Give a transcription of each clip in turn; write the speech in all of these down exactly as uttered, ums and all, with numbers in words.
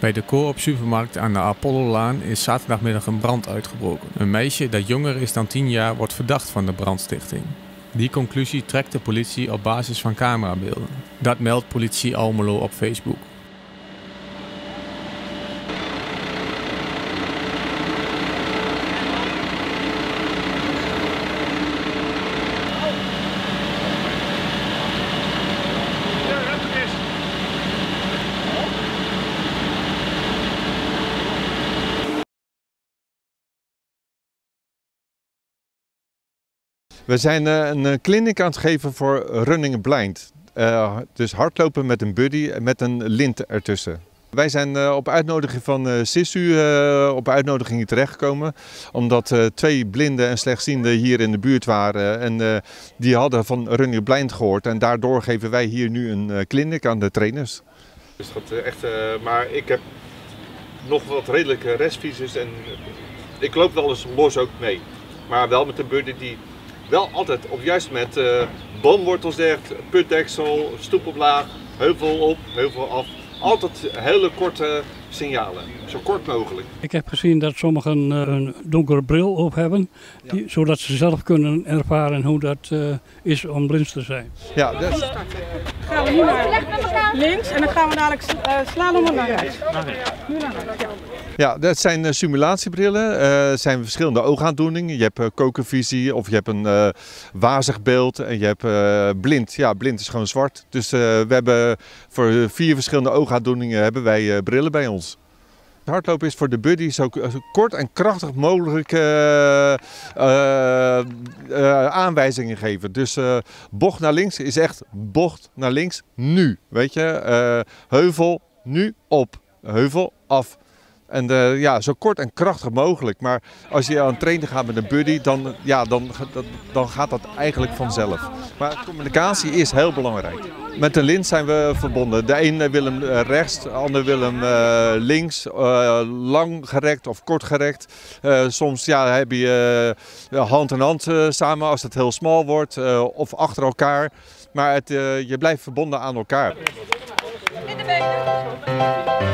Bij de Coop supermarkt aan de Apollolaan is zaterdagmiddag een brand uitgebroken. Een meisje dat jonger is dan tien jaar wordt verdacht van de brandstichting. Die conclusie trekt de politie op basis van camerabeelden. Dat meldt politie Almelo op Facebook. We zijn uh, een clinic aan het geven voor running blind. Uh, dus hardlopen met een buddy en met een lint ertussen. Wij zijn uh, op uitnodiging van uh, SISU uh, op uitnodiging terechtgekomen. Omdat uh, twee blinden en slechtzienden hier in de buurt waren. En uh, die hadden van running blind gehoord. En daardoor geven wij hier nu een uh, clinic aan de trainers. Dus dat, uh, echt, uh, maar ik heb nog wat redelijke restvisies en ik loop wel eens los ook mee. Maar wel met een buddy die wel altijd op juist met uh, boomwortels dicht, putdeksel, stoep omlaag, heuvel op, heuvel af. Altijd hele korte signalen, zo kort mogelijk. Ik heb gezien dat sommigen uh, een donkere bril op hebben, die, ja. zodat ze zelf kunnen ervaren hoe dat uh, is om blind te zijn. Ja, dat is... Gaan we nu naar links en dan gaan we dadelijk uh, slalommen naar rechts. Nu naar rechts, ja. Ja, dat zijn uh, simulatiebrillen. Er uh, zijn verschillende oogaandoeningen. Je hebt uh, kokervisie of je hebt een uh, wazig beeld en je hebt uh, blind. Ja, blind is gewoon zwart. Dus uh, we hebben voor vier verschillende oogaandoeningen hebben wij uh, brillen bij ons. Hardlopen is voor de buddy zo kort en krachtig mogelijk uh, uh, uh, aanwijzingen geven. Dus uh, bocht naar links is echt bocht naar links nu. Weet je, uh, heuvel nu op, heuvel af. En uh, ja, zo kort en krachtig mogelijk. Maar als je aan het trainen gaat met een buddy, dan, ja, dan, dan gaat dat eigenlijk vanzelf. Maar communicatie is heel belangrijk. Met een lint zijn we verbonden. De een wil hem rechts, de ander wil hem uh, links, uh, lang gerekt of kort gerekt. Uh, soms ja, heb je uh, hand in hand uh, samen als het heel smal wordt uh, of achter elkaar. Maar het, uh, je blijft verbonden aan elkaar. In de benen.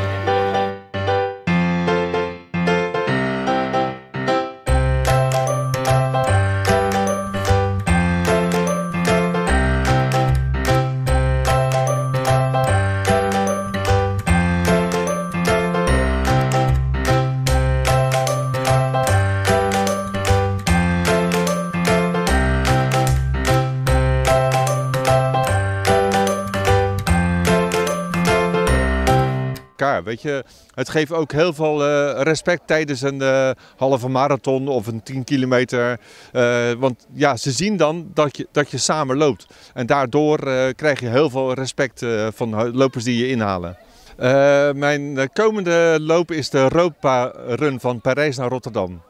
Weet je, het geeft ook heel veel uh, respect tijdens een uh, halve marathon of een tien kilometer. Uh, want ja, ze zien dan dat je, dat je samen loopt. En daardoor uh, krijg je heel veel respect uh, van lopers die je inhalen. Uh, mijn komende loop is de Europa Run van Parijs naar Rotterdam.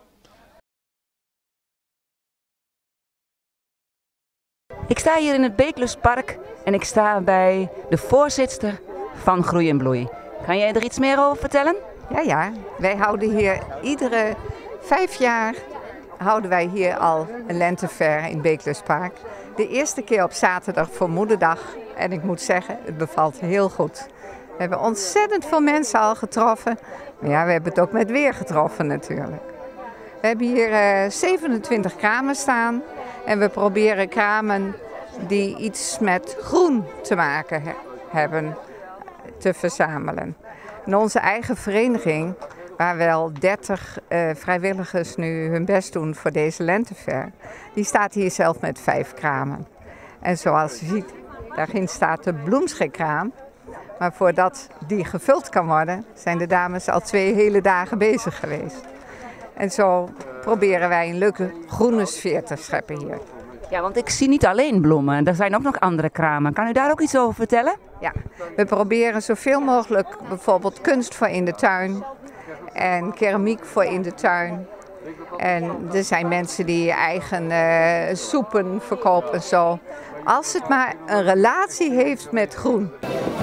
Ik sta hier in het Beekluspark en ik sta bij de voorzitster van Groei en Bloei. Kan jij er iets meer over vertellen? Ja, ja. Wij houden hier iedere vijf jaar houden wij hier al een lentefair in Beekluspark. De eerste keer op zaterdag voor Moederdag. En ik moet zeggen, het bevalt heel goed. We hebben ontzettend veel mensen al getroffen. Maar ja, we hebben het ook met weer getroffen natuurlijk. We hebben hier uh, zevenentwintig kramen staan. En we proberen kramen die iets met groen te maken he hebben te verzamelen. En onze eigen vereniging, waar wel dertig uh, vrijwilligers nu hun best doen voor deze lentefair, die staat hier zelf met vijf kramen. En zoals je ziet, daarin staat de bloemschikkraam. Maar voordat die gevuld kan worden, zijn de dames al twee hele dagen bezig geweest. En zo proberen wij een leuke groene sfeer te scheppen hier. Ja, want ik zie niet alleen bloemen, er zijn ook nog andere kramen. Kan u daar ook iets over vertellen? Ja, we proberen zoveel mogelijk bijvoorbeeld kunst voor in de tuin en keramiek voor in de tuin. En er zijn mensen die eigen uh, soepen verkopen en zo. Als het maar een relatie heeft met groen.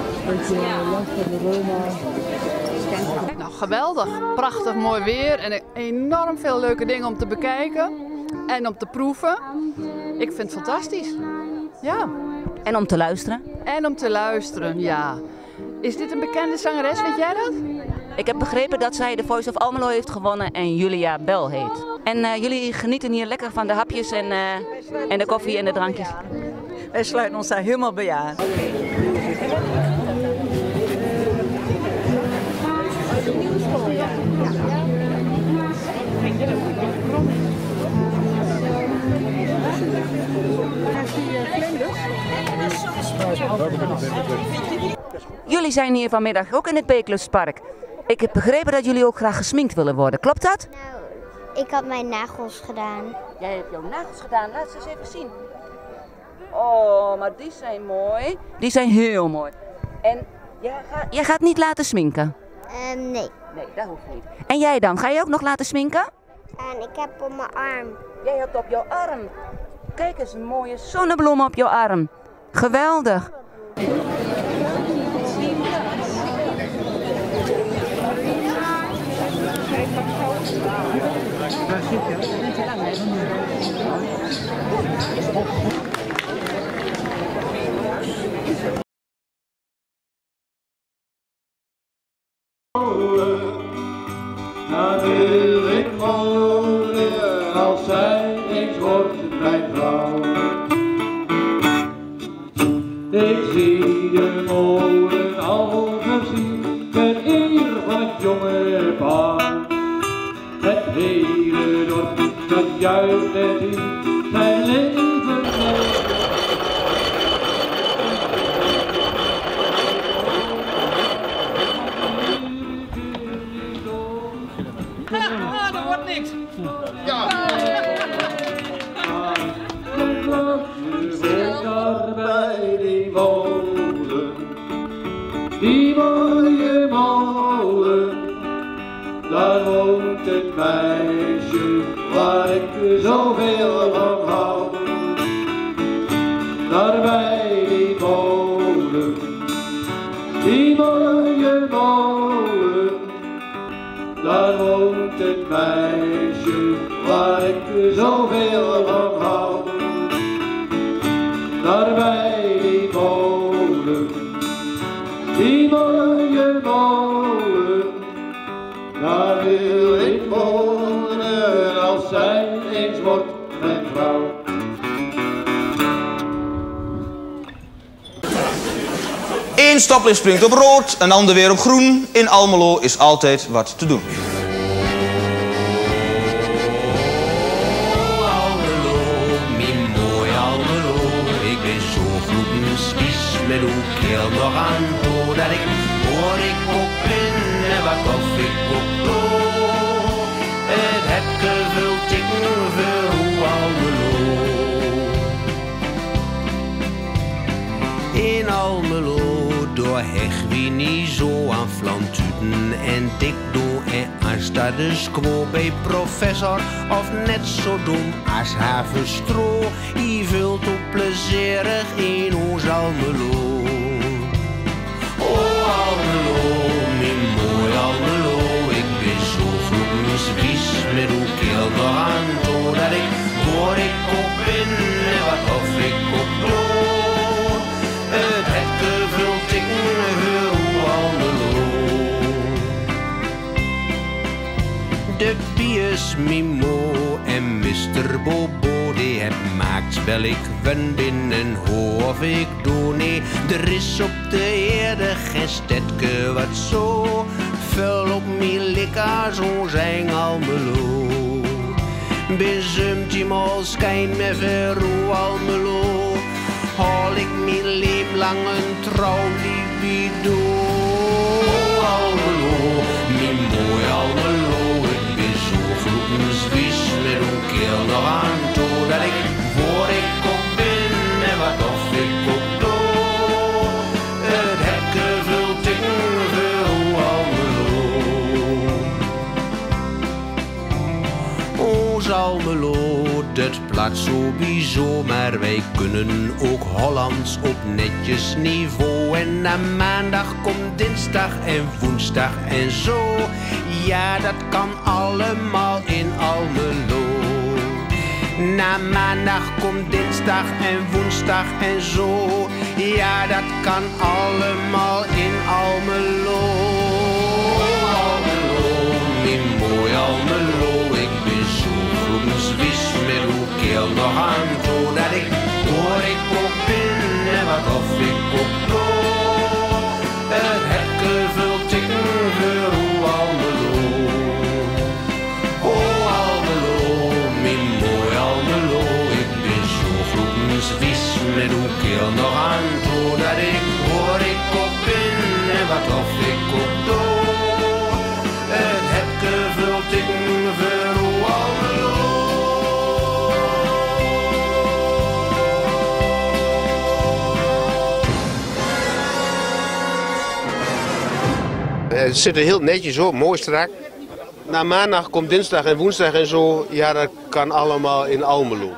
Nou, geweldig. Prachtig mooi weer en enorm veel leuke dingen om te bekijken en om te proeven. Ik vind het fantastisch. Ja. En om te luisteren? En om te luisteren, ja. Is dit een bekende zangeres, weet jij dat? Ik heb begrepen dat zij de Voice of Almelo heeft gewonnen en Julia Bel heet. En uh, jullie genieten hier lekker van de hapjes en, uh, en de koffie en de drankjes? Wij sluiten ons daar helemaal bij aan. Jullie zijn hier vanmiddag ook in het Beekluspark. Ik heb begrepen dat jullie ook graag gesminkt willen worden. Klopt dat? Nou, ik had mijn nagels gedaan. Jij hebt jouw nagels gedaan. Laat ze eens even zien. Oh, maar die zijn mooi. Die zijn heel mooi. En jij gaat, jij gaat niet laten sminken? Um, nee. Nee, dat hoeft niet. En jij dan? Ga je ook nog laten sminken? En ik heb op mijn arm. Jij hebt op jouw arm. Kijk eens, een mooie zonnebloem op jouw arm. Geweldig. Dan wil ik wonen als zij eens wordt mijn vrouw. Ik zie de molen al gezien, ten eer van het jonge paar. Het hele dorp dat juist en zien, zijn leven mee. Ah, dat wordt niks. Ja. Daar bij die molen, die mooie molen, daar woont het meisje waar ik zoveel van hou. Daar bij die molen, die mooie molen, daar woont het meisje waar ik zoveel van hou. Daar bij die molen, die mooie molen, daar wil ik wonen als zij eens wordt mijn vrouw. Eén stoplicht springt op rood, een ander weer op groen. In Almelo is altijd wat te doen. Met hoe keel nog aan toe dat ik hoor ik ook ben en wat of ik ook doe. Het heb gevuld ik voor hoe Almelo. In Almelo door heg wie niet zo aan flantuten en dik doe en als dat de quo bij professor of net zo dom als havenstro. Die vult ook plezierig in ons Almelo. Oh Almelo, mijn mooi Almelo, ik ben zo gloedenswies met hoe keel nog aan toe dat ik hoor ik ook ben en wat of ik ook doe. Het heb gevuld ik voor hoe Almelo. De bies Mimo en mister Bobo, die het maakt wel ik wen binnen of ik doe. Nee, er is op de erde geen stedke wat zo veel op mij likker zo zijn Almelo. Bezumt je mal schijn me ver hoe Almelo, haal ik mijn leem lang een trouw libido. Oh Almelo, mijn mooi Almelo, ik ben zo gloedenswies met hoe keel nog aan toe dat ik voor ik ook ben en wat of ik ook doe. Het heb gevuld ik voor hoe Almelo. O Almelo, dat plaats sowieso, maar wij kunnen ook Hollands op netjes niveau. En na maandag komt dinsdag en woensdag en zo. Ja, dat kan allemaal in Almelo. Na maandag komt dinsdag en woensdag en zo. Ja, dat kan allemaal in Almelo. het zit er heel netjes op, mooi strak. Na maandag komt dinsdag en woensdag en zo. Ja, dat kan allemaal in Almelo.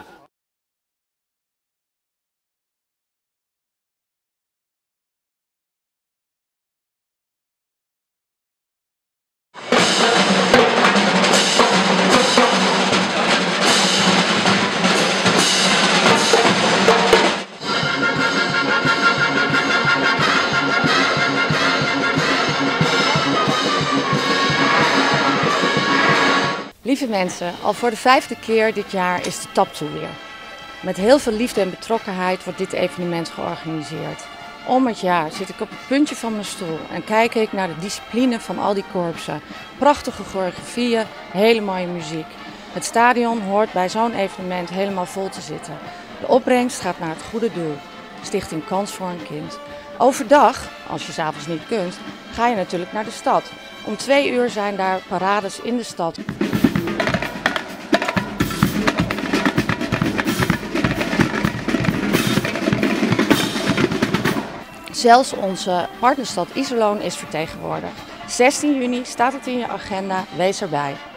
Lieve mensen, al voor de vijfde keer dit jaar is de Taptoe weer. Met heel veel liefde en betrokkenheid wordt dit evenement georganiseerd. Om het jaar zit ik op het puntje van mijn stoel en kijk ik naar de discipline van al die korpsen. Prachtige choreografieën, hele mooie muziek. Het stadion hoort bij zo'n evenement helemaal vol te zitten. De opbrengst gaat naar het goede doel, Stichting Kans voor een Kind. Overdag, als je 's avonds niet kunt, ga je natuurlijk naar de stad. Om twee uur zijn daar parades in de stad. Zelfs onze partnerstad Iserlohn is vertegenwoordigd. zestien juni staat het in je agenda, wees erbij.